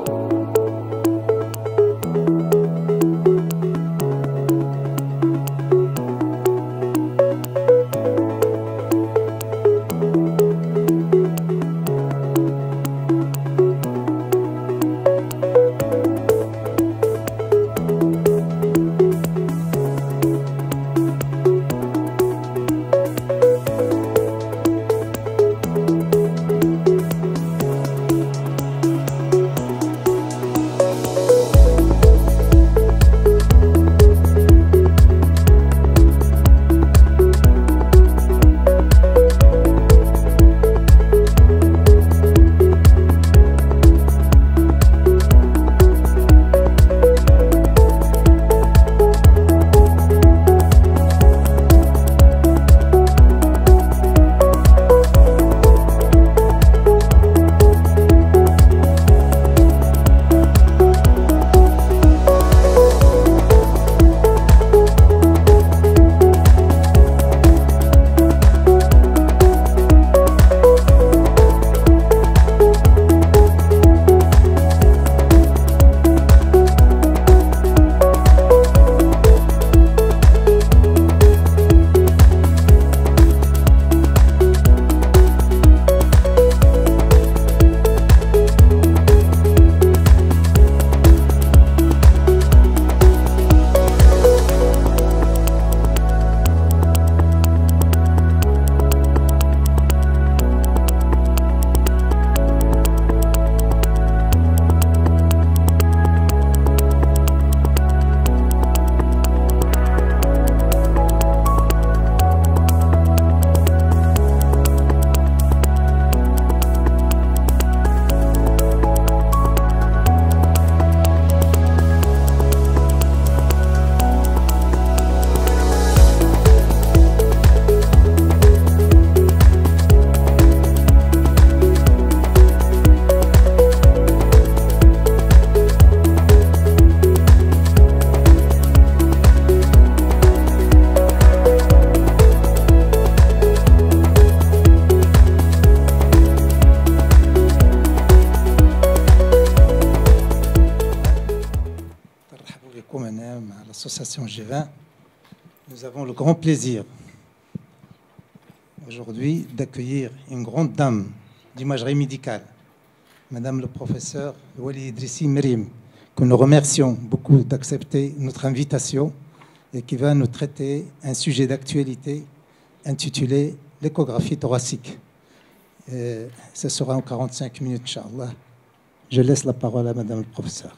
l'association G20, nous avons le grand plaisir aujourd'hui d'accueillir une grande dame d'imagerie médicale, Madame le professeur Wali Idrissi Merim, que nous remercions beaucoup d'accepter notre invitation et qui va nous traiter un sujet d'actualité intitulé l'échographie thoracique. Ce sera en 45 minutes, Inch'Allah. Je laisse la parole à Madame le professeur.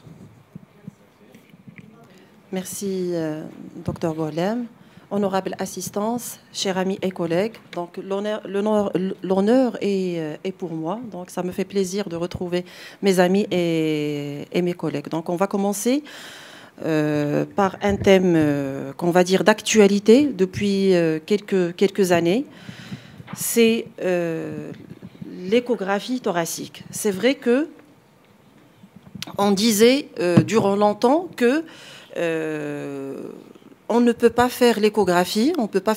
Merci, docteur Boualem. Honorable assistance, chers amis et collègues, donc l'honneur est pour moi, donc ça me fait plaisir de retrouver mes amis et mes collègues. Donc on va commencer par un thème qu'on va dire d'actualité depuis quelques années, c'est l'échographie thoracique. C'est vrai que on disait durant longtemps que on ne peut pas faire l'échographie,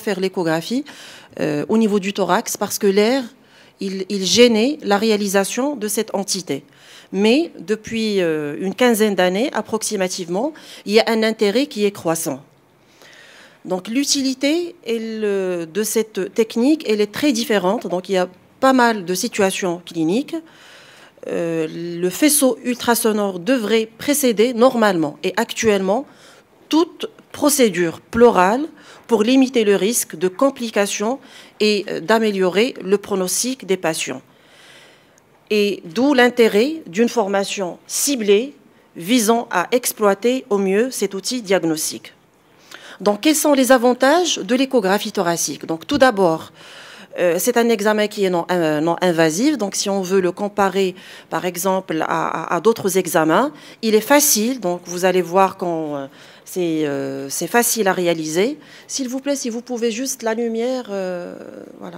au niveau du thorax parce que l'air, il gênait la réalisation de cette entité. Mais depuis une quinzaine d'années approximativement, il y a un intérêt qui est croissant. Donc l'utilité de cette technique, elle est très différente. Donc il y a pas mal de situations cliniques. Le faisceau ultrasonore devrait précéder normalement et actuellement toute procédure pleurale pour limiter le risque de complications et d'améliorer le pronostic des patients. Et d'où l'intérêt d'une formation ciblée visant à exploiter au mieux cet outil diagnostique. Donc, quels sont les avantages de l'échographie thoracique? Donc, tout d'abord, c'est un examen qui est non invasif. Donc, si on veut le comparer, par exemple, à d'autres examens, il est facile. Donc, vous allez voir quand c'est facile à réaliser. S'il vous plaît, si vous pouvez juste la lumière, voilà.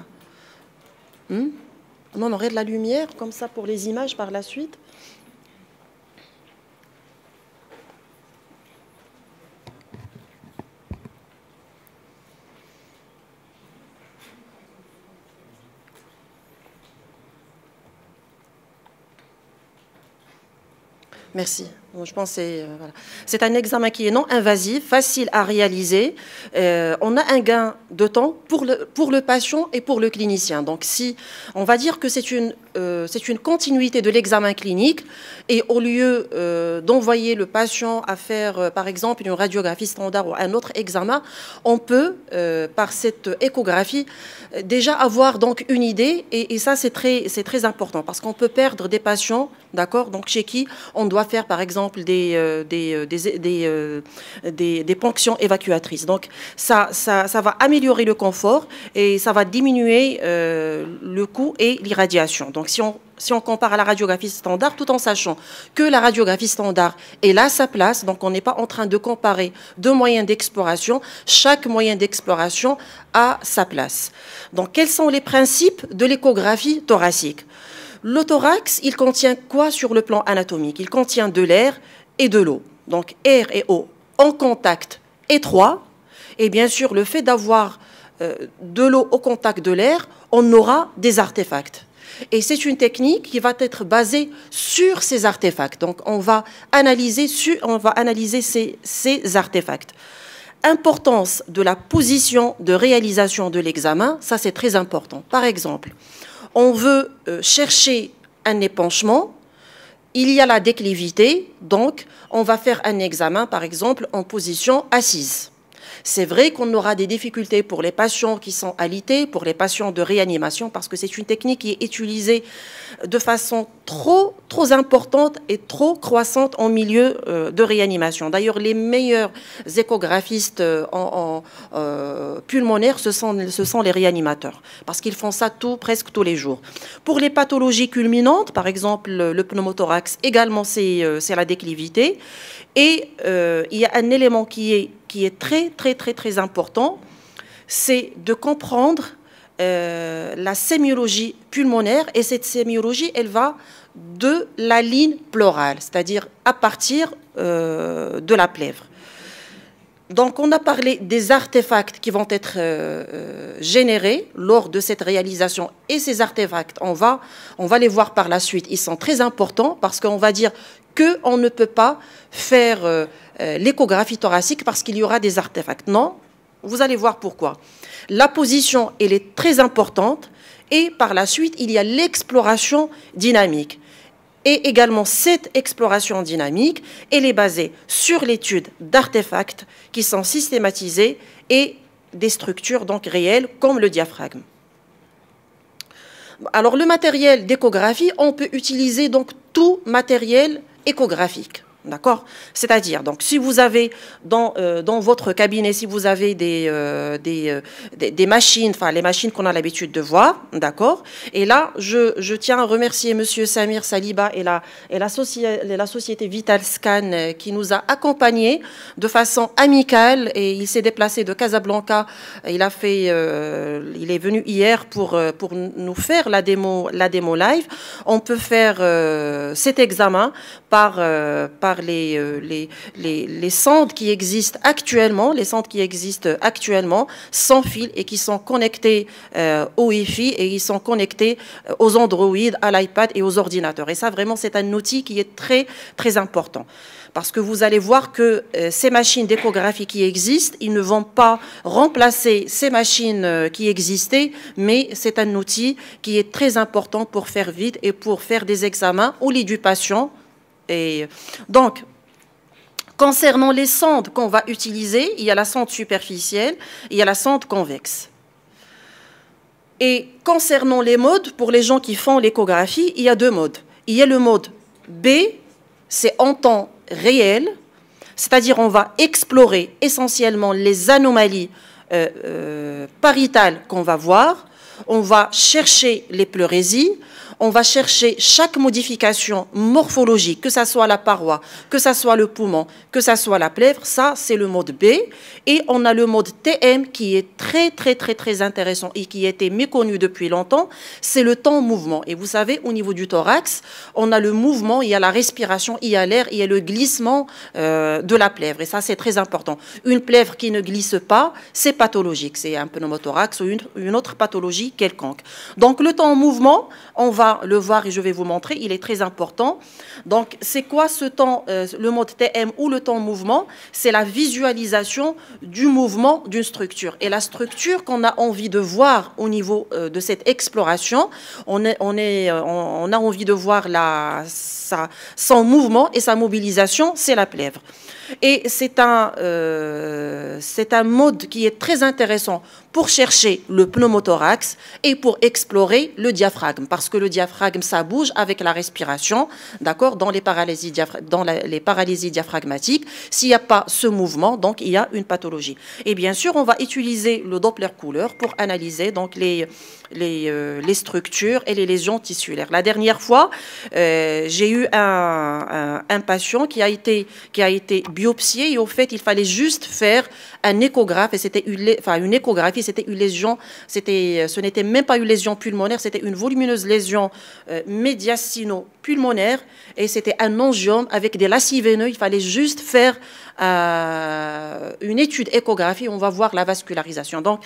On aurait de la lumière comme ça pour les images par la suite. Merci. Je pense que c'est un examen qui est non invasif, facile à réaliser. On a un gain de temps pour le patient et pour le clinicien. Donc, si on va dire que c'est une continuité de l'examen clinique, et au lieu d'envoyer le patient à faire, par exemple, une radiographie standard ou un autre examen, on peut, par cette échographie, déjà avoir donc une idée. Et ça, c'est très important parce qu'on peut perdre des patients, d'accord, donc chez qui on doit faire, par exemple, des ponctions évacuatrices. Donc, ça va améliorer le confort et ça va diminuer le coût et l'irradiation. Donc, si on compare à la radiographie standard, tout en sachant que la radiographie standard est là à sa place, donc on n'est pas en train de comparer deux moyens d'exploration, chaque moyen d'exploration a sa place. Donc, quels sont les principes de l'échographie thoracique? Le thorax, il contient quoi sur le plan anatomique? Il contient de l'air et de l'eau. Donc, air et eau en contact étroit. Et bien sûr, le fait d'avoir de l'eau au contact de l'air, on aura des artefacts. Et c'est une technique qui va être basée sur ces artefacts. Donc, on va analyser ces artefacts. Importance de la position de réalisation de l'examen, ça c'est très important. Par exemple, on veut chercher un épanchement, il y a la déclivité, donc on va faire un examen, par exemple, en position assise. C'est vrai qu'on aura des difficultés pour les patients qui sont alités, pour les patients de réanimation, parce que c'est une technique qui est utilisée de façon trop importante et trop croissante en milieu de réanimation. D'ailleurs, les meilleurs échographistes pulmonaires, ce sont les réanimateurs, parce qu'ils font ça presque tous les jours. Pour les pathologies culminantes, par exemple le pneumothorax, également c'est la déclivité. Et il y a un élément qui est très important, c'est de comprendre la sémiologie pulmonaire. Et cette sémiologie, elle va de la ligne pleurale, c'est-à-dire à partir de la plèvre. Donc, on a parlé des artefacts qui vont être générés lors de cette réalisation. Et ces artefacts, on va les voir par la suite. Ils sont très importants parce qu'on va dire qu'on ne peut pas faire l'échographie thoracique parce qu'il y aura des artefacts. Non, vous allez voir pourquoi. La position, elle est très importante. Et par la suite, il y a l'exploration dynamique. Et également, cette exploration dynamique, elle est basée sur l'étude d'artefacts qui sont systématisés et des structures donc réelles comme le diaphragme. Alors, le matériel d'échographie, on peut utiliser donc tout matériel échographique. D'accord? C'est-à-dire, donc, si vous avez dans votre cabinet, si vous avez des machines, enfin les machines qu'on a l'habitude de voir, d'accord? Et là, je tiens à remercier Monsieur Samir Saliba et la société Vital Scan qui nous a accompagnés de façon amicale, et il s'est déplacé de Casablanca. Il est venu hier pour nous faire la démo live. On peut faire cet examen par les sondes qui existent actuellement, sans fil et qui sont connectés au Wi-Fi et ils sont connectés aux Android, à l'iPad et aux ordinateurs. Et ça, vraiment, c'est un outil qui est très important. Parce que vous allez voir que ces machines d'échographie qui existent, ils ne vont pas remplacer ces machines qui existaient, mais c'est un outil qui est très important pour faire vite et pour faire des examens au lit du patient. Et donc, concernant les sondes qu'on va utiliser, il y a la sonde superficielle, il y a la sonde convexe. Et concernant les modes, pour les gens qui font l'échographie, il y a deux modes. Il y a le mode B, c'est en temps réel, c'est-à-dire on va explorer essentiellement les anomalies pariétales qu'on va voir, on va chercher les pleurésies, on va chercher chaque modification morphologique, que ce soit la paroi, que ce soit le poumon, que ce soit la plèvre. Ça, c'est le mode B. Et on a le mode TM qui est très intéressant et qui a été méconnu depuis longtemps. C'est le temps-mouvement. Et vous savez, au niveau du thorax, on a le mouvement, il y a la respiration, il y a l'air, il y a le glissement de la plèvre. Et ça, c'est très important. Une plèvre qui ne glisse pas, c'est pathologique. C'est un pneumothorax ou une autre pathologie quelconque. Donc, le temps-mouvement, on va va le voir et je vais vous montrer, il est très important. Donc, c'est quoi ce temps, le mode TM ou le temps mouvement? C'est la visualisation du mouvement d'une structure. Et la structure qu'on a envie de voir au niveau de cette exploration, on a envie de voir son mouvement et sa mobilisation, c'est la plèvre. Et c'est un mode qui est très intéressant pour chercher le pneumothorax et pour explorer le diaphragme, parce que le diaphragme, ça bouge avec la respiration, d'accord, dans les paralysies diaphragmatiques. S'il n'y a pas ce mouvement, donc il y a une pathologie. Et bien sûr, on va utiliser le Doppler couleur pour analyser donc les structures et les lésions tissulaires. La dernière fois, j'ai eu un patient qui a été biopsié et au fait, il fallait juste faire un échographe et c'était une échographie, c'était une lésion, ce n'était même pas une lésion pulmonaire, c'était une volumineuse lésion médiastino-pulmonaire et c'était un angiome avec des lacis veineux. Il fallait juste faire une étude échographie, on va voir la vascularisation. Donc,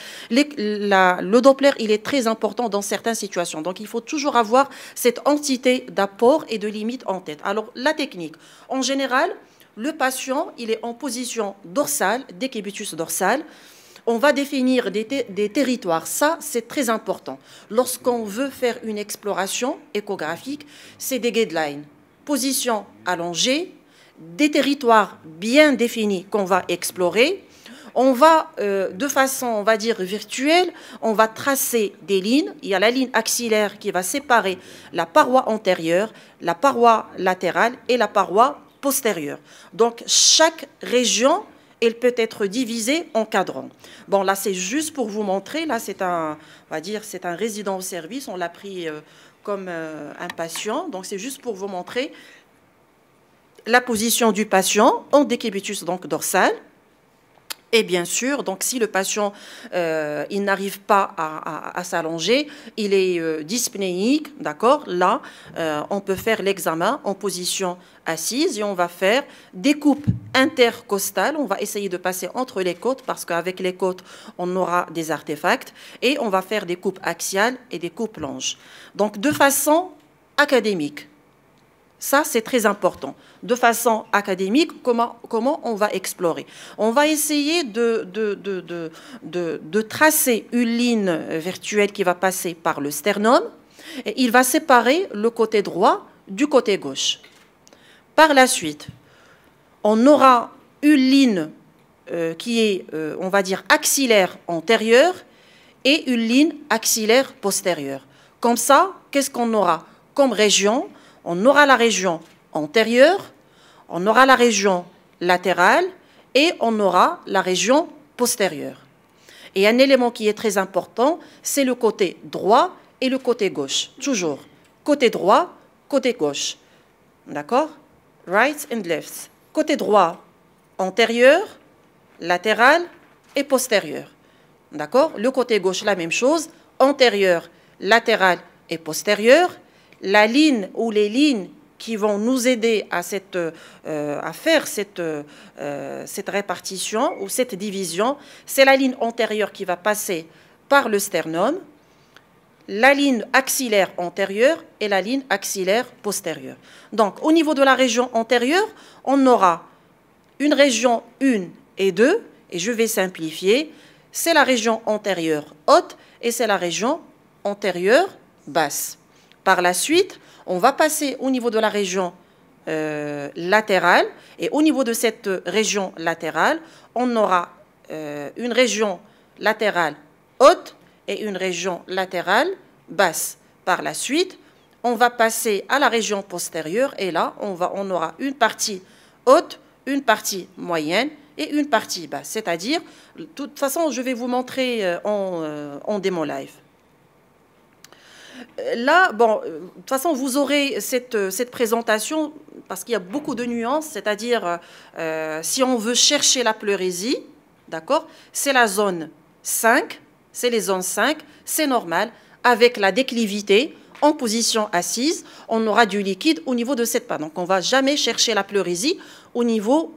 le Doppler, il est très important dans certaines situations. Donc, il faut toujours avoir cette entité d'apport et de limite en tête. Alors, la technique, en général, le patient, il est en position dorsale, décubitus dorsal. On va définir des territoires. Ça, c'est très important. Lorsqu'on veut faire une exploration échographique, c'est des guidelines. Position allongée, des territoires bien définis qu'on va explorer. On va, de façon, on va dire, virtuelle, on va tracer des lignes. Il y a la ligne axillaire qui va séparer la paroi antérieure, la paroi latérale et la paroi postérieure. Donc, chaque région, elle peut être divisée en cadrans. Bon, là, c'est juste pour vous montrer. Là, c'est on va dire, c'est un résident au service. On l'a pris comme un patient. Donc, c'est juste pour vous montrer la position du patient en décubitus donc dorsal. Et bien sûr, donc si le patient il n'arrive pas à s'allonger, il est dyspnéique, d'accord. Là, on peut faire l'examen en position assise et on va faire des coupes intercostales. On va essayer de passer entre les côtes parce qu'avec les côtes, on aura des artefacts et on va faire des coupes axiales et des coupes longes. Donc, de façon académique. Ça, c'est très important. De façon académique, comment on va explorer? On va essayer de tracer une ligne virtuelle qui va passer par le sternum. Et il va séparer le côté droit du côté gauche. Par la suite, on aura une ligne qui est, on va dire, axillaire antérieure et une ligne axillaire postérieure. Comme ça, qu'est-ce qu'on aura comme région? On aura la région antérieure, on aura la région latérale et on aura la région postérieure. Et un élément qui est très important, c'est le côté droit et le côté gauche. Toujours. Côté droit, côté gauche. D'accord? Right and left. Côté droit, antérieur, latéral et postérieur. D'accord? Le côté gauche, la même chose. Antérieur, latéral et postérieur. La ligne ou les lignes qui vont nous aider à faire cette répartition ou cette division, c'est la ligne antérieure qui va passer par le sternum, la ligne axillaire antérieure et la ligne axillaire postérieure. Donc, au niveau de la région antérieure, on aura une région 1 et 2, et je vais simplifier, c'est la région antérieure haute et c'est la région antérieure basse. Par la suite, on va passer au niveau de la région latérale. Et au niveau de cette région latérale, on aura une région latérale haute et une région latérale basse. Par la suite, on va passer à la région postérieure. Et là, on aura une partie haute, une partie moyenne et une partie basse. C'est-à-dire, de toute façon, je vais vous montrer en démo live. Là, bon, de toute façon, vous aurez cette présentation parce qu'il y a beaucoup de nuances, c'est-à-dire si on veut chercher la pleurésie, d'accord, c'est la zone 5, c'est les zones 5, c'est normal, avec la déclivité en position assise, on aura du liquide au niveau de cette part. Donc, on ne va jamais chercher la pleurésie au niveau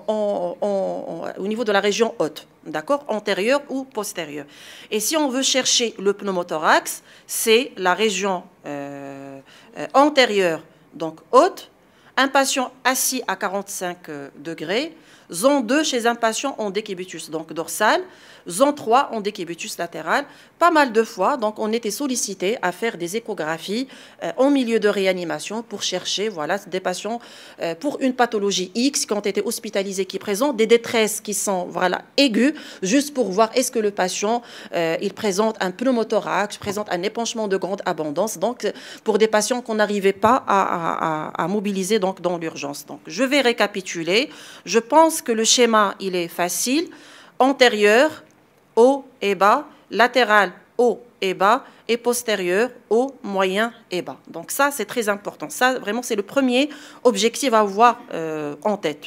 de la région haute, d'accord, antérieure ou postérieure. Et si on veut chercher le pneumothorax, c'est la région antérieure, donc haute, un patient assis à 45 degrés, zone 2 chez un patient en décubitus, donc dorsal, zone 3 en décubitus latéral. Pas mal de fois, donc on était sollicité à faire des échographies en milieu de réanimation pour chercher voilà, des patients pour une pathologie X qui ont été hospitalisés, qui présentent des détresses qui sont voilà, aiguës, juste pour voir est-ce que le patient il présente un pneumothorax, présente un épanchement de grande abondance, donc pour des patients qu'on n'arrivait pas à mobiliser donc, dans l'urgence. Donc je vais récapituler. Je pense que le schéma il est facile. Antérieur, haut et bas, latéral, haut et bas, et postérieur, haut, moyen et bas. Donc ça, c'est très important. Ça, vraiment, c'est le premier objectif à avoir en tête.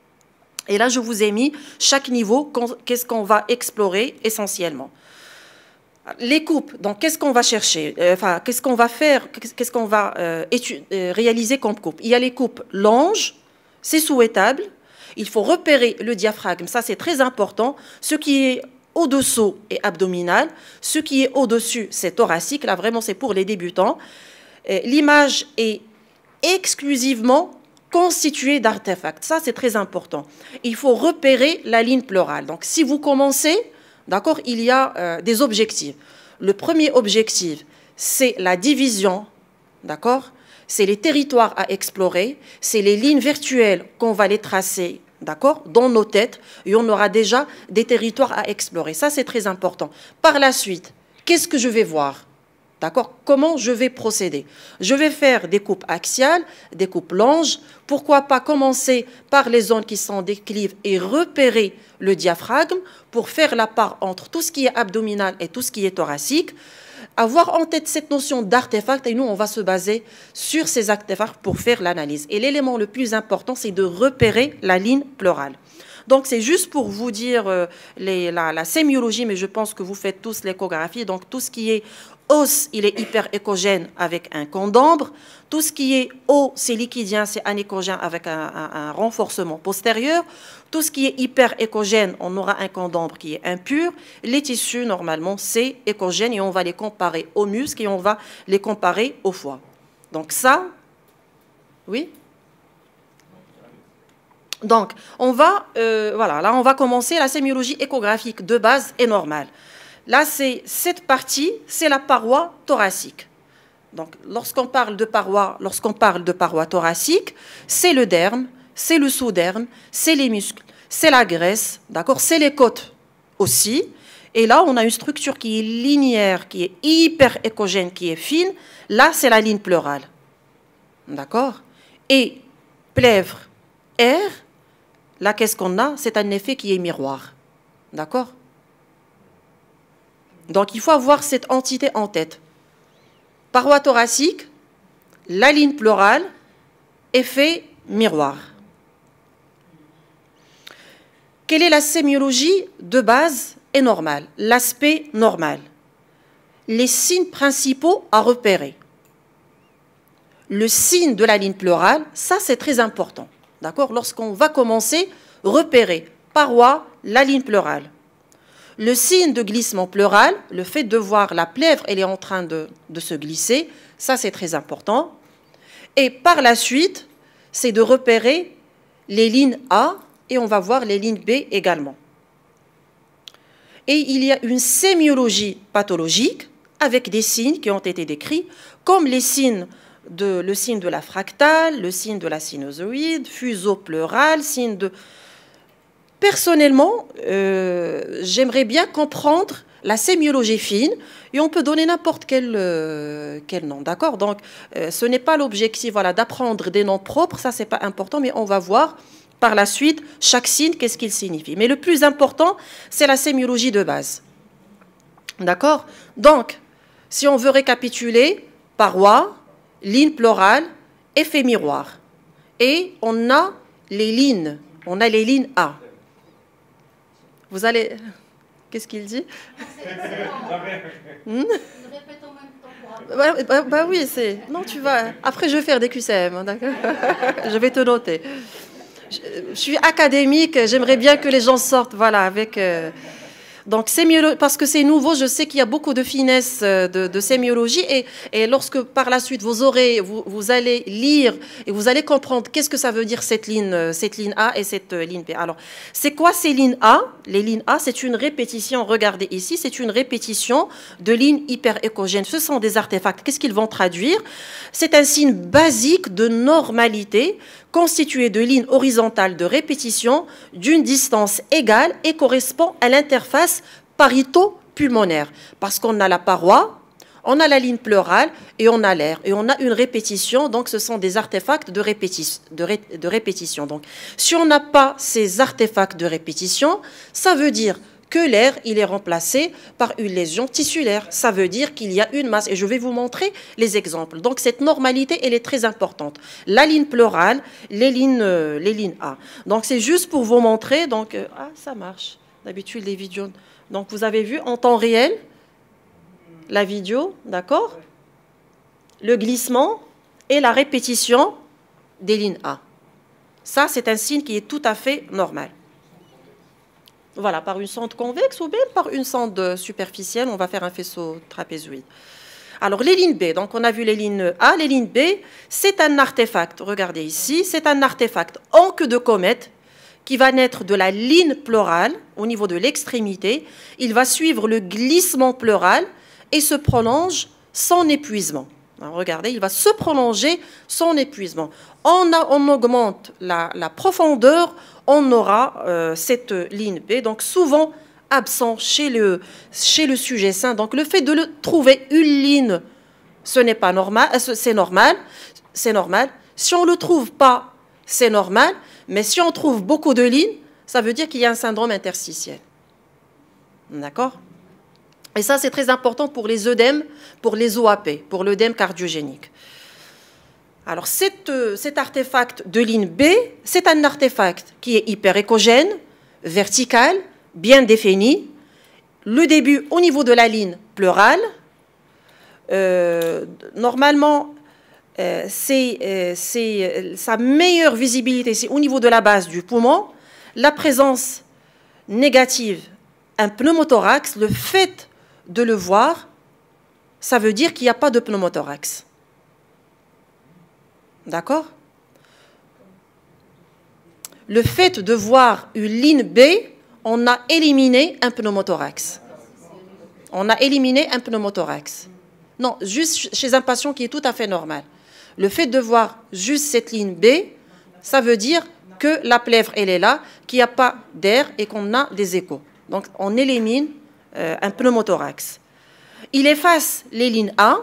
Et là, je vous ai mis chaque niveau, qu'est-ce qu'on va explorer essentiellement. Les coupes, donc qu'est-ce qu'on va chercher, enfin, qu'est-ce qu'on va faire, qu'est-ce qu'on va réaliser comme coupe. Il y a les coupes longes, c'est souhaitable. Il faut repérer le diaphragme, ça c'est très important. Ce qui est au-dessous est abdominal, ce qui est au-dessus c'est thoracique. Là vraiment c'est pour les débutants. L'image est exclusivement constituée d'artefacts, ça c'est très important. Il faut repérer la ligne pleurale. Donc si vous commencez, d'accord, il y a des objectifs. Le premier objectif c'est la division, d'accord. C'est les territoires à explorer, c'est les lignes virtuelles qu'on va les tracer, d'accord, dans nos têtes, et on aura déjà des territoires à explorer. Ça, c'est très important. Par la suite, qu'est-ce que je vais voir, d'accord? Comment je vais procéder? Je vais faire des coupes axiales, des coupes longes. Pourquoi pas commencer par les zones qui sont déclives et repérer le diaphragme pour faire la part entre tout ce qui est abdominal et tout ce qui est thoracique. Avoir en tête cette notion d'artefact et nous, on va se baser sur ces artefacts pour faire l'analyse. Et l'élément le plus important, c'est de repérer la ligne pleurale. Donc, c'est juste pour vous dire la sémiologie, mais je pense que vous faites tous l'échographie. Donc, tout ce qui est os, il est hyper-échogène avec un condambre. Tout ce qui est eau, c'est liquidien, c'est anéchogène avec un renforcement postérieur. Tout ce qui est hyper-échogène, on aura un condambre qui est impur. Les tissus, normalement, c'est échogène et on va les comparer aux muscles et on va les comparer au foie. Donc ça, oui. Donc, on va, voilà, là, on va commencer la sémiologie échographique de base et normale. Là, c'est cette partie, c'est la paroi thoracique. Donc, lorsqu'on parle de paroi thoracique, c'est le derme, c'est le sous-derme, c'est les muscles, c'est la graisse, d'accord, c'est les côtes aussi. Et là, on a une structure qui est linéaire, qui est hyper échogène, qui est fine. Là, c'est la ligne pleurale, d'accord. Et plèvre, air. Là, qu'est-ce qu'on a? C'est un effet qui est miroir. D'accord? Donc, il faut avoir cette entité en tête. Paroi thoracique, la ligne pleurale, effet miroir. Quelle est la sémiologie de base et normale? L'aspect normal. Les signes principaux à repérer. Le signe de la ligne pleurale, ça, c'est très important. D'accord? Lorsqu'on va commencer, repérer paroi, la ligne pleurale. Le signe de glissement pleural, le fait de voir la plèvre, elle est en train de se glisser, ça c'est très important. Et par la suite, c'est de repérer les lignes A et on va voir les lignes B également. Et il y a une sémiologie pathologique avec des signes qui ont été décrits, comme les signes le signe de la fractale, le signe de la sinusoïde, fuseau-pleural, signe de... Personnellement, j'aimerais bien comprendre la sémiologie fine et on peut donner n'importe quel nom, d'accord? Donc, ce n'est pas l'objectif voilà, d'apprendre des noms propres, ça, c'est pas important, mais on va voir par la suite chaque signe, qu'est-ce qu'il signifie. Mais le plus important, c'est la sémiologie de base, d'accord? Donc, si on veut récapituler, paroi, ligne pleurale, effet miroir. Et on a les lignes A. Vous allez... Qu'est-ce qu'il dit? Bah oui, c'est... Non, tu vas... Après, je vais faire des QCM, d'accord? Je vais te noter. Je suis académique, j'aimerais bien que les gens sortent, voilà, avec... Donc, parce que c'est nouveau, je sais qu'il y a beaucoup de finesse de sémiologie et lorsque par la suite vous allez lire et vous allez comprendre qu'est-ce que ça veut dire cette ligne A et cette ligne B. Alors, c'est quoi ces lignes A? Les lignes A, c'est une répétition, regardez ici, c'est une répétition de lignes hyperécogènes. Ce sont des artefacts. Qu'est-ce qu'ils vont traduire? C'est un signe basique de normalité constitué de lignes horizontales de répétition d'une distance égale et correspond à l'interface parito-pulmonaire. Parce qu'on a la paroi, on a la ligne pleurale et on a l'air. Et on a une répétition, donc ce sont des artefacts de répétition. Donc, si on n'a pas ces artefacts de répétition, ça veut dire que l'air, il est remplacé par une lésion tissulaire. Ça veut dire qu'il y a une masse. Et je vais vous montrer les exemples. Donc, cette normalité, elle est très importante. La ligne pleurale, les lignes A. Donc, c'est juste pour vous montrer. Donc, ça marche. D'habitude, les vidéos. Donc, vous avez vu en temps réel la vidéo, d'accord? Le glissement et la répétition des lignes A. Ça, c'est un signe qui est tout à fait normal. Voilà, par une sonde convexe ou bien par une sonde superficielle, on va faire un faisceau trapézoïde. Alors, les lignes B, donc on a vu les lignes A, les lignes B, c'est un artefact, regardez ici, c'est un artefact en queue de comète qui va naître de la ligne pleurale au niveau de l'extrémité. Il va suivre le glissement pleural et se prolonge sans épuisement. Alors, regardez, il va se prolonger sans épuisement. On augmente la profondeur, on aura cette ligne B, donc souvent absent chez le sujet sain. Donc le fait de trouver une ligne, ce n'est pas normal, c'est normal. Si on ne le trouve pas, c'est normal. Mais si on trouve beaucoup de lignes, ça veut dire qu'il y a un syndrome interstitiel. D'accord ? Et ça, c'est très important pour les œdèmes, pour les OAP, pour l'œdème cardiogénique. Alors, cet artefact de ligne B, c'est un artefact qui est hyperéchogène, vertical, bien défini. Le début au niveau de la ligne pleurale. Normalement, sa meilleure visibilité, c'est au niveau de la base du poumon. La présence négative, un pneumothorax, le fait de le voir, ça veut dire qu'il n'y a pas de pneumothorax. D'accord? Le fait de voir une ligne B, on a éliminé un pneumothorax. On a éliminé un pneumothorax. Non, juste chez un patient qui est tout à fait normal. Le fait de voir juste cette ligne B, ça veut dire que la plèvre, elle est là, qu'il n'y a pas d'air et qu'on a des échos. Donc, on élimine un pneumothorax. Il efface les lignes A,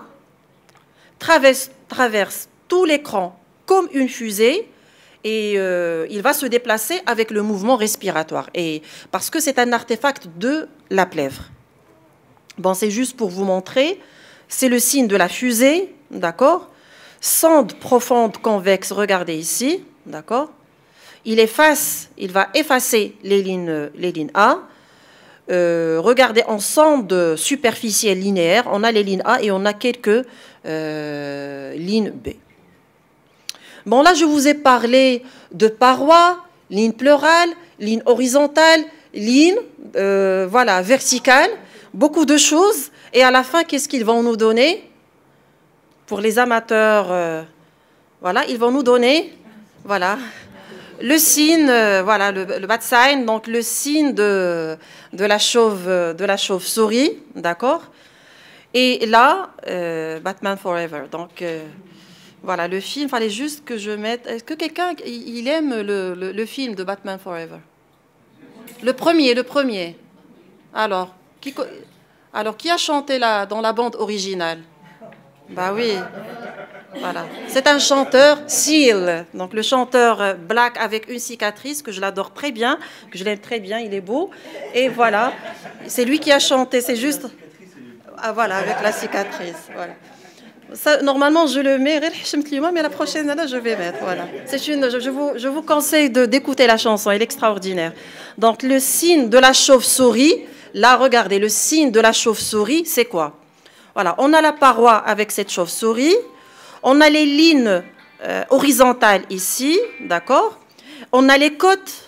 traverse tout l'écran comme une fusée et il va se déplacer avec le mouvement respiratoire. Et parce que c'est un artefact de la plèvre. Bon, c'est juste pour vous montrer. C'est le signe de la fusée, d'accord? Sonde profonde convexe, regardez ici, d'accord? Il va effacer les lignes A. Regardez en sonde superficielle linéaire, on a les lignes A et on a quelques lignes B. Bon, là, je vous ai parlé de parois, ligne pleurale, ligne horizontale, ligne verticale, beaucoup de choses. Et à la fin, qu'est-ce qu'ils vont nous donner? Pour les amateurs, ils vont nous donner, le signe, le bad sign, donc le signe de la chauve-souris, d'accord? Et là, Batman Forever. Donc, le film, il fallait juste que je mette... Est-ce que quelqu'un, il aime le film de Batman Forever? Le premier. Alors, qui a chanté dans la bande originale? Bah oui, voilà. C'est un chanteur, Seal, donc le chanteur black avec une cicatrice, que je l'adore très bien, que je l'aime très bien, il est beau. Et voilà, c'est lui qui a chanté, c'est juste... Ah voilà, avec la cicatrice, voilà. Ça, normalement, je le mets, mais la prochaine année, je vais mettre, voilà. Je vous conseille d'écouter la chanson, elle est extraordinaire. Donc, le signe de la chauve-souris, là, regardez, le signe de la chauve-souris, c'est quoi? Voilà, on a la paroi avec cette chauve-souris, on a les lignes horizontales ici, d'accord? On a les côtes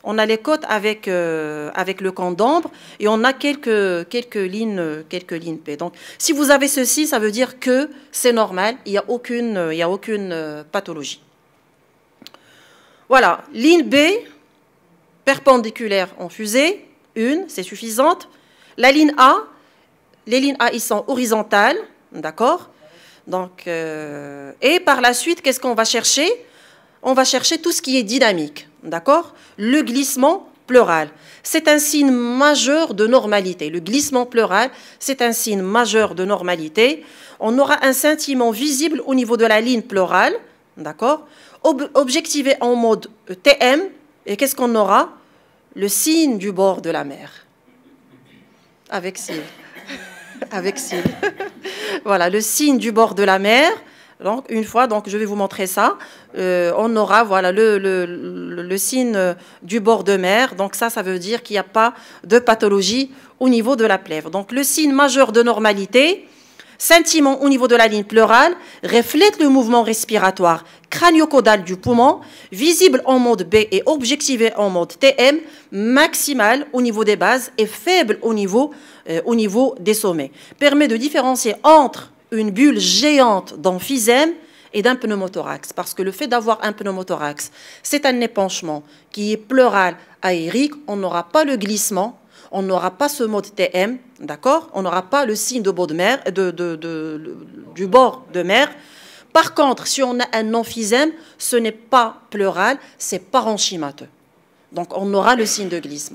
On a les côtes avec le camp d'ombre et on a quelques lignes P. Donc, si vous avez ceci, ça veut dire que c'est normal, il n'y a aucune pathologie. Voilà, ligne B, perpendiculaire en fusée, une, c'est suffisante. La ligne A, les lignes A, ils sont horizontales, d'accord? Donc, et par la suite, qu'est-ce qu'on va chercher? On va chercher tout ce qui est dynamique, d'accord? Le glissement pleural, c'est un signe majeur de normalité. Le glissement pleural, c'est un signe majeur de normalité. On aura un scintillement visible au niveau de la ligne pleurale, d'accord? Objectivé en mode TM, et qu'est-ce qu'on aura? Le signe du bord de la mer. Avec cils. Avec cils. Voilà, le signe du bord de la mer. Donc, une fois, donc, je vais vous montrer ça. On aura voilà, le signe du bord de mer. Donc, ça veut dire qu'il n'y a pas de pathologie au niveau de la plèvre. Donc, le signe majeur de normalité, scintillement au niveau de la ligne pleurale, reflète le mouvement respiratoire crânio-caudal du poumon, visible en mode B et objectivé en mode TM, maximal au niveau des bases et faible au niveau des sommets. Permet de différencier entre une bulle géante d'emphysème et d'un pneumothorax. Parce que le fait d'avoir un pneumothorax, c'est un épanchement qui est pleural aérique, on n'aura pas le glissement, on n'aura pas ce mode TM, d'accord? On n'aura pas le signe de bord de mer, du bord de mer. Par contre, si on a un emphysème, ce n'est pas pleural, c'est parenchymateux. Donc, on aura le signe de glissement.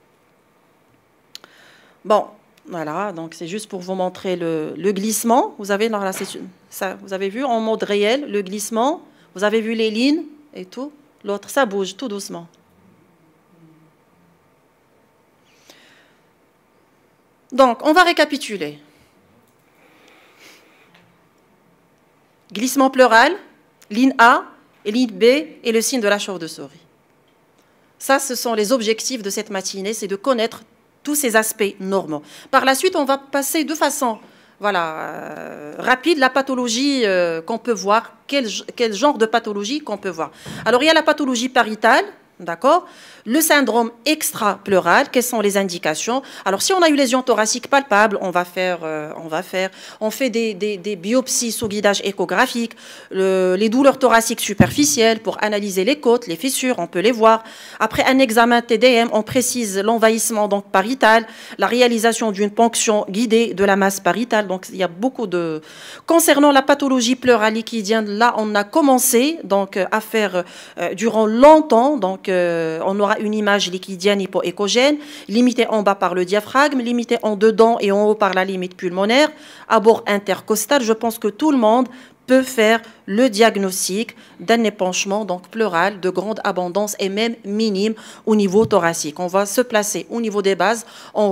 Bon, voilà, donc c'est juste pour vous montrer le glissement. Vous avez, là, ça, vous avez vu en mode réel le glissement. Vous avez vu les lignes et tout. L'autre, ça bouge tout doucement. Donc, on va récapituler. Glissement pleural, ligne A et ligne B et le signe de la chauve-souris. Ça, ce sont les objectifs de cette matinée, c'est de connaître tous ces aspects normaux. Par la suite, on va passer de façon rapide la pathologie qu'on peut voir, quel genre de pathologie qu'on peut voir. Alors, il y a la pathologie pariétale, d'accord? Le syndrome extra-pleural, quelles sont les indications? Alors, si on a une lésion thoracique palpable, on fait des biopsies sous guidage échographique, les douleurs thoraciques superficielles pour analyser les côtes, les fissures, on peut les voir. Après un examen TDM, on précise l'envahissement donc pariétal, la réalisation d'une ponction guidée de la masse pariétale. Donc, il y a beaucoup de... Concernant la pathologie pleurale liquidienne, là, on a commencé donc à faire durant longtemps, donc on aura une image liquidienne hypoéchogène, limitée en bas par le diaphragme, limitée en dedans et en haut par la limite pulmonaire, à bord intercostal. Je pense que tout le monde peut faire le diagnostic d'un épanchement donc pleural de grande abondance et même minime au niveau thoracique. On va se placer au niveau des bases,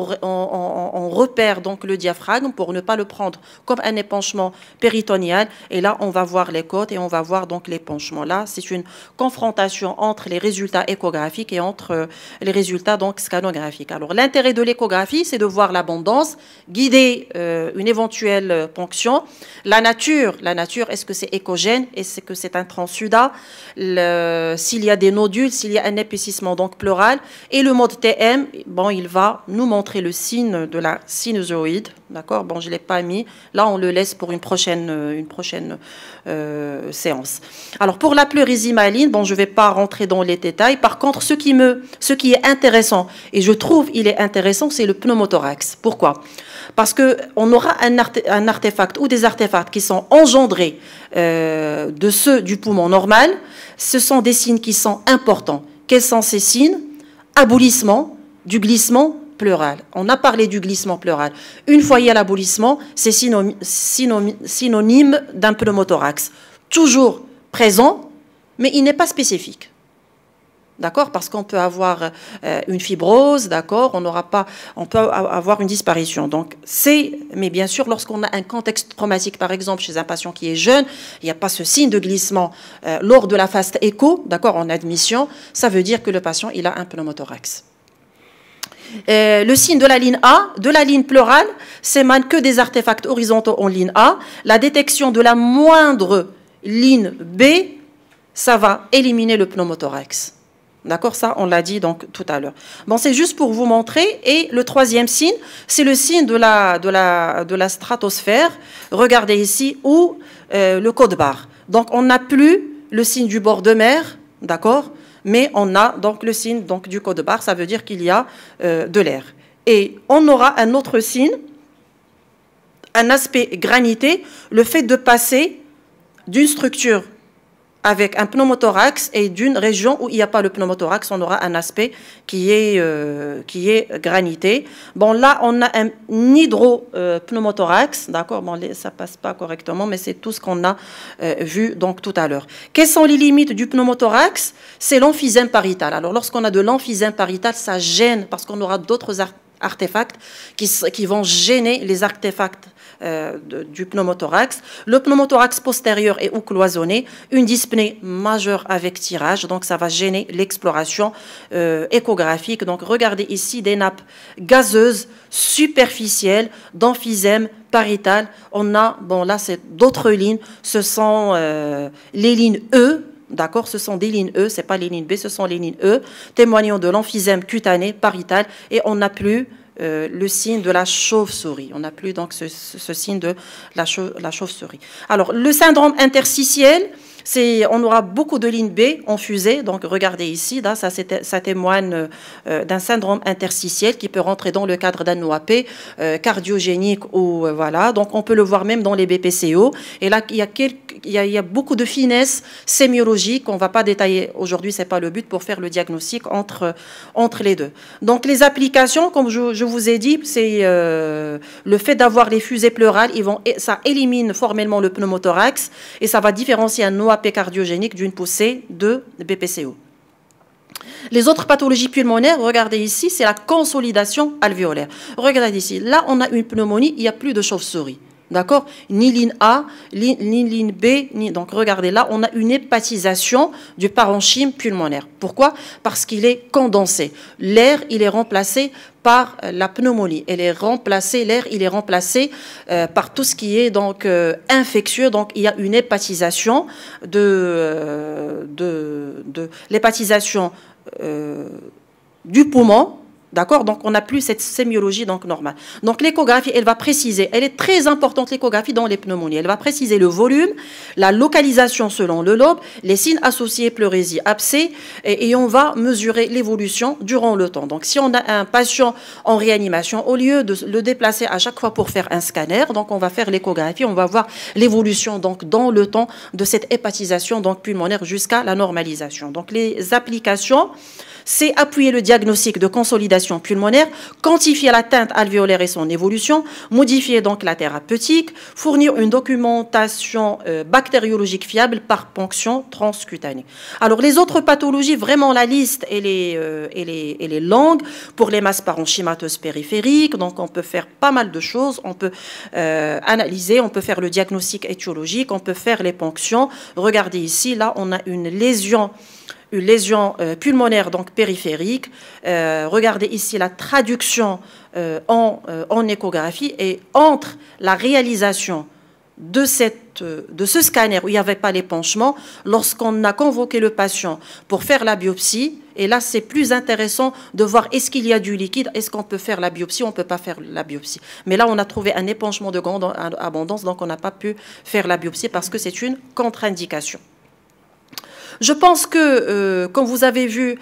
on repère donc le diaphragme pour ne pas le prendre comme un épanchement péritonéal et là on va voir les côtes et on va voir donc l'épanchement. Là c'est une confrontation entre les résultats échographiques et entre les résultats donc scanographiques. Alors l'intérêt de l'échographie c'est de voir l'abondance, guider une éventuelle ponction, la nature, est-ce que c'est échogène? Est-ce que c'est un transsudat? S'il y a des nodules, s'il y a un épaississement donc pleural. Et le mode TM, bon, il va nous montrer le signe de la sinusoïde. D'accord? Bon, je ne l'ai pas mis. Là, on le laisse pour une prochaine séance. Alors, pour la pleurésie maligne, bon, je ne vais pas rentrer dans les détails. Par contre, ce qui est intéressant, et je trouve il est intéressant, c'est le pneumothorax. Pourquoi? Parce qu'on aura un artefact ou des artefacts qui sont engendrés de ceux du poumon normal. Ce sont des signes qui sont importants. Quels sont ces signes? Aboulissement du glissement pleural. On a parlé du glissement pleural. Une fois il y a l'aboulissement, c'est synonyme d'un pneumothorax. Toujours présent, mais il n'est pas spécifique. D'accord? Parce qu'on peut avoir une fibrose, d'accord? On peut avoir une disparition. Donc, mais bien sûr, lorsqu'on a un contexte traumatique, par exemple, chez un patient qui est jeune, il n'y a pas ce signe de glissement lors de la phase écho, d'accord, en admission, ça veut dire que le patient, il a un pneumothorax. Le signe de la ligne A, de la ligne pleurale, s'émane que des artefacts horizontaux en ligne A. La détection de la moindre ligne B, ça va éliminer le pneumothorax. D'accord, ça, on l'a dit donc tout à l'heure. Bon, c'est juste pour vous montrer. Et le troisième signe, c'est le signe de la stratosphère. Regardez ici, ou le code barre. Donc, on n'a plus le signe du bord de mer, d'accord, mais on a donc le signe donc, du code barre. Ça veut dire qu'il y a de l'air. Et on aura un autre signe, un aspect granité, le fait de passer d'une structure avec un pneumothorax et d'une région où il n'y a pas le pneumothorax, on aura un aspect qui est granité. Bon, là, on a un hydropneumothorax, d'accord, bon, ça ne passe pas correctement, mais c'est tout ce qu'on a vu donc, tout à l'heure. Quelles sont les limites du pneumothorax? C'est l'emphysème pariétal. Alors, lorsqu'on a de l'emphysème pariétal, ça gêne parce qu'on aura d'autres artefacts qui vont gêner les artefacts du pneumothorax. Le pneumothorax postérieur est ou cloisonné, une dyspnée majeure avec tirage, donc ça va gêner l'exploration échographique. Donc regardez ici des nappes gazeuses superficielles d'emphysème pariétal. On a, bon là c'est d'autres lignes, ce sont les lignes E. D'accord, ce sont des lignes E, ce n'est pas les lignes B, ce sont les lignes E, témoignant de l'emphysème cutané pariétal, et on n'a plus le signe de la chauve-souris. On n'a plus donc ce signe de la chauve-souris. Alors, le syndrome interstitiel, on aura beaucoup de lignes B en fusée. Donc, regardez ici, là, ça témoigne d'un syndrome interstitiel qui peut rentrer dans le cadre d'un OAP cardiogénique ou voilà. Donc, on peut le voir même dans les BPCO. Et là, il y a beaucoup de finesses sémiologiques qu'on ne va pas détailler aujourd'hui. Ce n'est pas le but pour faire le diagnostic entre les deux. Donc, les applications, comme je vous ai dit, c'est le fait d'avoir les fusées pleurales. Ça élimine formellement le pneumothorax et ça va différencier un OAP cardiogénique d'une poussée de BPCO. Les autres pathologies pulmonaires, regardez ici, c'est la consolidation alvéolaire. Regardez ici, là on a une pneumonie, il n'y a plus de chauve-souris. D'accord? Ni ligne A, ni ligne B, donc regardez là, on a une hépatisation du parenchyme pulmonaire. Pourquoi? Parce qu'il est condensé. L'air, il est remplacé par la pneumonie. L'air, il est remplacé par tout ce qui est donc infectieux. Donc il y a une hépatisation l'hépatisation du poumon. D'accord? Donc, on n'a plus cette sémiologie donc, normale. Donc, l'échographie, elle va préciser, elle est très importante, l'échographie dans les pneumonies. Elle va préciser le volume, la localisation selon le lobe, les signes associés, pleurésie, abcès, et on va mesurer l'évolution durant le temps. Donc, si on a un patient en réanimation, au lieu de le déplacer à chaque fois pour faire un scanner, donc on va faire l'échographie, on va voir l'évolution donc dans le temps de cette hépatisation donc, pulmonaire jusqu'à la normalisation. Donc, les applications, c'est appuyer le diagnostic de consolidation pulmonaire, quantifier l'atteinte alvéolaire et son évolution, modifier donc la thérapeutique, fournir une documentation bactériologique fiable par ponction transcutanée. Alors les autres pathologies, vraiment la liste elle est longue pour les masses parenchymateuses périphériques, donc on peut faire pas mal de choses, on peut analyser, on peut faire le diagnostic étiologique, on peut faire les ponctions. Regardez ici, là on a une lésion pulmonaire donc périphérique. Regardez ici la traduction en échographie, et entre la réalisation de ce scanner où il n'y avait pas l'épanchement, lorsqu'on a convoqué le patient pour faire la biopsie, et là c'est plus intéressant de voir est-ce qu'il y a du liquide, est-ce qu'on peut faire la biopsie, on ne peut pas faire la biopsie. Mais là on a trouvé un épanchement de grande abondance, donc on n'a pas pu faire la biopsie parce que c'est une contre-indication. Je pense que, comme vous avez vu,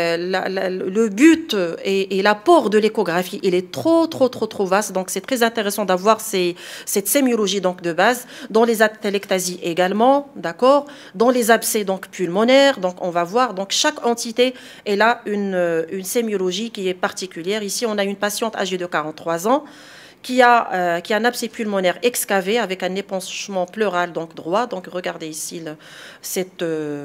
le but et l'apport de l'échographie, il est trop vaste. Donc, c'est très intéressant d'avoir cette sémiologie donc, de base. Dans les atelectasies également, d'accord. Dans les abcès donc, pulmonaires, donc, on va voir. Donc, chaque entité, elle a une sémiologie qui est particulière. Ici, on a une patiente âgée de 43 ans. Qui a un abcès pulmonaire excavé avec un épanchement pleural donc droit. Donc regardez ici cette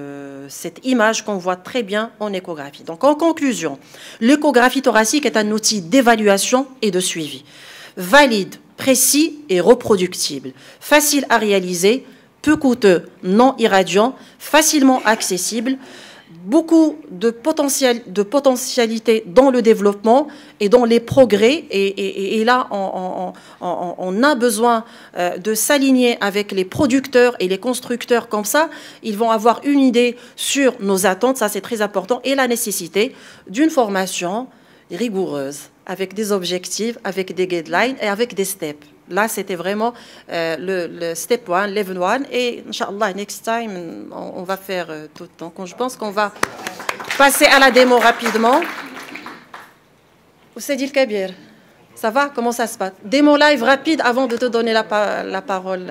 image qu'on voit très bien en échographie. Donc en conclusion, l'échographie thoracique est un outil d'évaluation et de suivi. Valide, précis et reproductible. Facile à réaliser, peu coûteux, non irradiant, facilement accessible. beaucoup de potentialité dans le développement et dans les progrès. Et là, on a besoin de s'aligner avec les producteurs et les constructeurs comme ça. Ils vont avoir une idée sur nos attentes, ça c'est très important, et la nécessité d'une formation rigoureuse, avec des objectifs, avec des guidelines et avec des steps. Là, c'était vraiment le step 1, level 1. Et, Inch'Allah, next time, on va faire tout. Donc, je pense qu'on va passer à la démo rapidement. Ousseidi Kabir, ça va? Comment ça se passe? Démo live rapide avant de te donner la parole.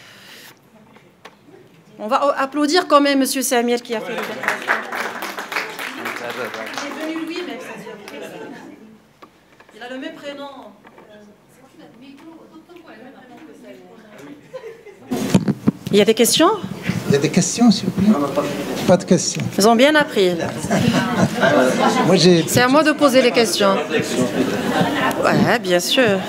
On va applaudir quand même M. Samir qui a fait le déplacement. Il est venu lui-même, il a le même prénom. Il y a des questions? Il y a des questions, s'il vous plaît? Pas de questions. Ils ont bien appris. C'est à moi de poser les questions. Ouais, bien sûr.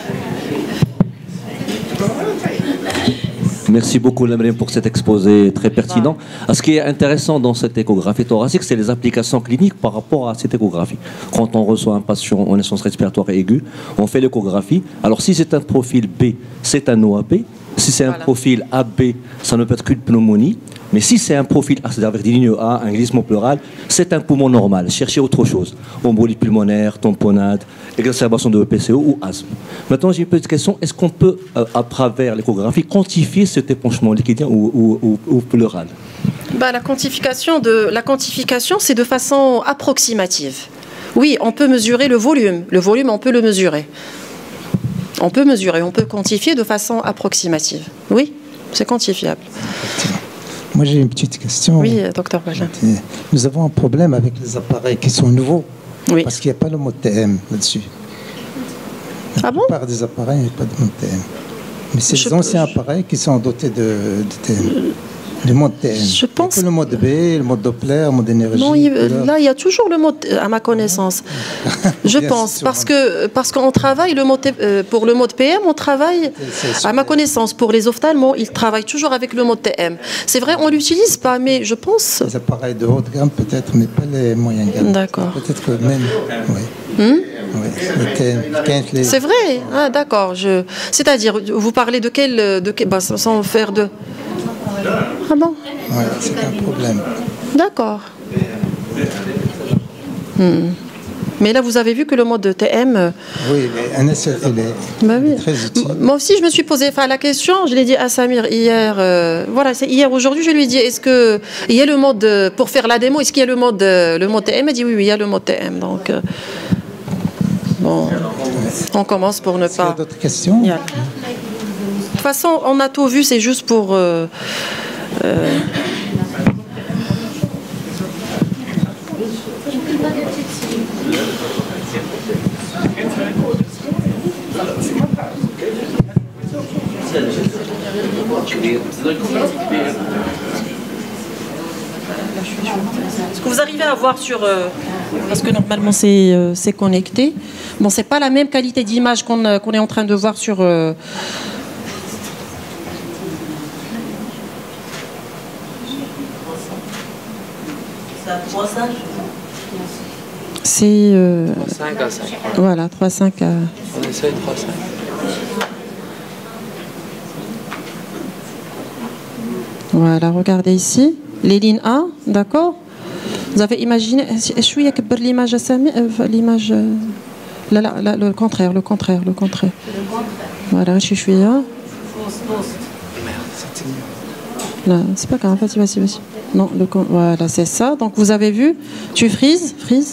Merci beaucoup, Lamrine, pour cet exposé très pertinent. Ce qui est intéressant dans cette échographie thoracique, c'est les applications cliniques par rapport à cette échographie. Quand on reçoit un patient en insuffisance respiratoire aiguë, on fait l'échographie. Alors, si c'est un profil B, c'est un OAP. Si c'est un profil AB, ça ne peut être qu'une pneumonie. Mais si c'est un profil A, c'est-à-dire avec des lignes A, un glissement pleural, c'est un poumon normal. Cherchez autre chose. Embolie pulmonaire, tamponnade, exacerbation de PCO ou asthme. Maintenant, j'ai une petite question. Est-ce qu'on peut, à travers l'échographie, quantifier cet épanchement liquidien ou pleural? La quantification, c'est de façon approximative. Oui, on peut mesurer le volume. Le volume, on peut le mesurer. On peut mesurer, on peut quantifier de façon approximative. Oui, c'est quantifiable. Moi, j'ai une petite question. Oui, docteur Bajin. Nous avons un problème avec les appareils qui sont nouveaux. Oui. Parce qu'il n'y a pas le mot TM là-dessus. Ah bon? La plupart des appareils, il n'y a pas de mot TM. Mais c'est les anciens appareils qui sont dotés de TM. Le mode TM. Je pense. Le mode B, le mode Doppler, le mode énergie. Non, là, il y a toujours le mode, à ma connaissance. Je pense. Parce qu'on travaille le mode, pour le mode PM, on travaille, à ma connaissance, pour les ophtalmos, ils travaillent toujours avec le mode TM. C'est vrai, on ne l'utilise pas, mais je pense. Les appareils de haute gamme, peut-être, mais pas les moyennes gamme. D'accord. Peut-être que même. Oui. Oui, c'est vrai, ah, d'accord. C'est-à-dire, vous parlez de quel sans faire de. Ah bon? Oui, c'est un problème. D'accord. Mais là, vous avez vu que le mode TM... Oui, un SLL est très utile. Moi aussi, je me suis posé la question, je l'ai dit à Samir hier, voilà, c'est hier, aujourd'hui, je lui ai dit, est-ce qu'il y a le mode, pour faire la démo, est-ce qu'il y a le mode TM? Il m'a dit, oui, il y a le mode TM, donc... bon, on commence pour ne pas... Il y a d'autres questions? De toute façon, on a tout vu, c'est juste pour... Est-ce que vous arrivez à voir sur... parce que normalement c'est connecté. Bon, c'est pas la même qualité d'image qu'on est en train de voir sur... C'est 3,5 à 5. Voilà, 3,5 à... On essaye 3,5. Voilà, regardez ici. Les lignes A, d'accord? Vous avez imaginé... Je suis avec l'image... L'image... Là, le contraire. Voilà, je suis là. Là, c'est pas grave, vas-y. Non, voilà, c'est ça. Donc vous avez vu, tu frises.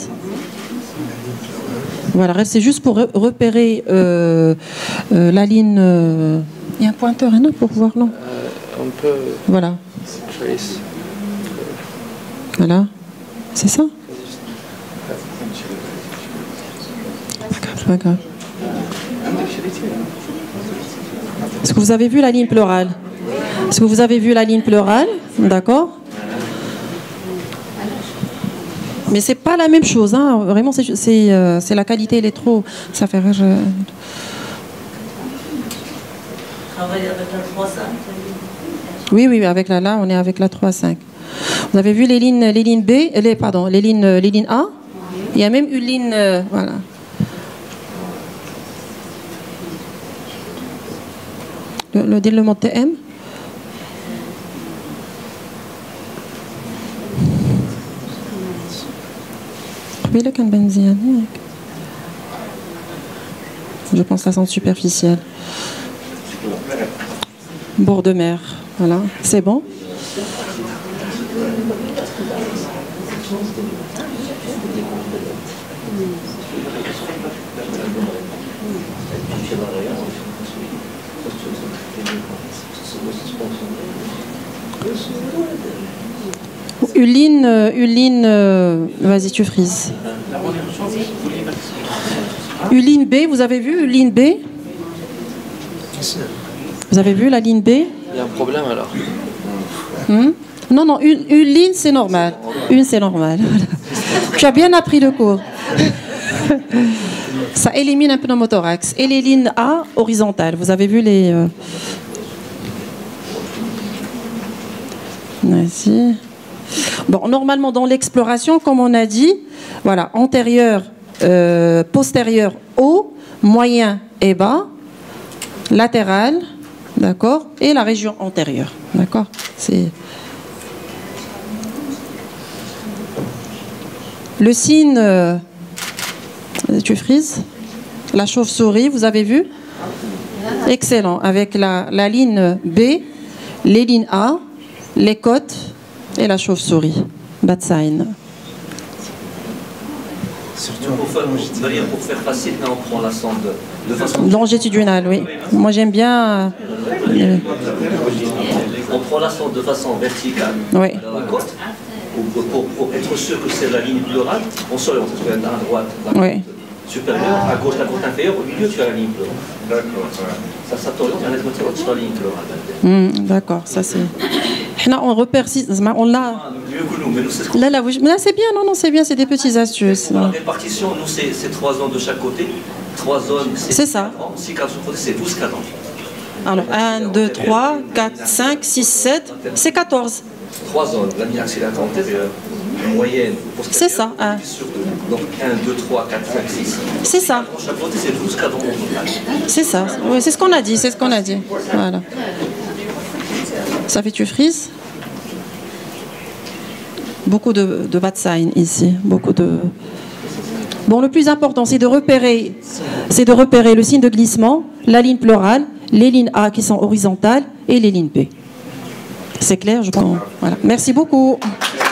Voilà, c'est juste pour repérer la ligne. Il y a un pointeur, non, pour voir, non? On peut. Voilà. Trace. Voilà, c'est ça. Pas grave. Est-ce que vous avez vu la ligne pleurale? D'accord? Mais c'est pas la même chose, hein. Vraiment, c'est la qualité, elle est trop. Ça fait. Travailler avec la 3,5. Oui, avec là, on est avec la 3,5. Vous avez vu les lignes B, les lignes A. Il y a même une ligne, voilà. Le déroulement TM. Je pense la centre superficielle. Bord de mer, voilà, c'est bon. Uline, vas-y, tu frises. Uline B, vous avez vu Uline B? Vous avez vu la ligne B? Il y a un problème alors. Non, non, une ligne c'est normal. Une c'est normal. Tu as bien appris le cours. Ça élimine un pneumothorax. Et les lignes A horizontales. Vous avez vu les... Vas-y. Bon, normalement dans l'exploration, comme on a dit, voilà, antérieur, postérieur haut, moyen et bas, latéral, d'accord, et la région antérieure, d'accord. C'est le signe. Tu frises la chauve-souris, vous avez vu? Excellent, avec la ligne B, les lignes A, les côtes et la chauve-souris. Bad sign. Pour faire facile, on prend la sonde de façon longitudinale, oui. Moi j'aime bien. On prend la sonde de façon verticale Oui. dans la côte. Pour être sûr que c'est la ligne pleurale, on s'oriente à droite la côte supérieure, à gauche la côte inférieure, au milieu tu as la ligne pleurale. D'accord. Ça t'oriente sur la ligne pleurale. D'accord, ça c'est. On repère, on l'a. Mieux que nous, mais nous c'est ce qu'on. Là, c'est bien, non, c'est bien, c'est des petites astuces. La répartition, nous c'est 3 zones de chaque côté. 3 zones, c'est ça. 6 cadres sur le côté, c'est 12 cadres. Alors 1, 2, 3, 4, 5, 6, 7, c'est 14. 3 zones, la ligne axillaire antérieure, moyenne, c'est ça. Donc 1, 2, 3, 4, 5, 6. C'est ça. Sur chaque côté, c'est 12 cadres. C'est ça. Oui, c'est ce qu'on a dit, c'est ce qu'on a dit. Voilà. Ça fait tu frises. Beaucoup de bad sign ici. Beaucoup de. Bon, le plus important, c'est de repérer le signe de glissement, la ligne pleurale, les lignes A qui sont horizontales et les lignes B. C'est clair, je pense. Voilà. Merci beaucoup.